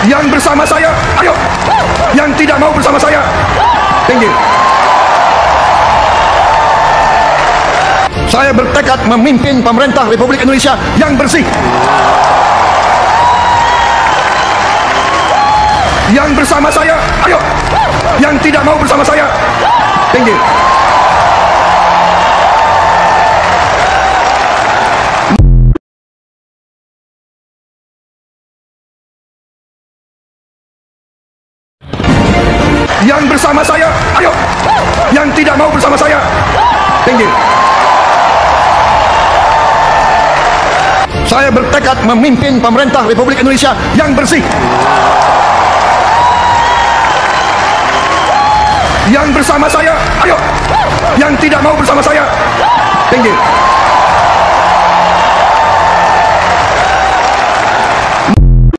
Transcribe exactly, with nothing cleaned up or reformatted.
Yang bersama saya, ayo. Yang tidak mau bersama saya, pinggir. Saya bertekad memimpin pemerintah Republik Indonesia yang bersih. Yang bersama saya, ayo. Yang tidak mau bersama saya, pinggir. Yang bersama saya, ayo. Yang tidak mau bersama saya, pinggir. Saya bertekad memimpin pemerintah Republik Indonesia yang bersih. Yang bersama saya, ayo. Yang tidak mau bersama saya, pinggir.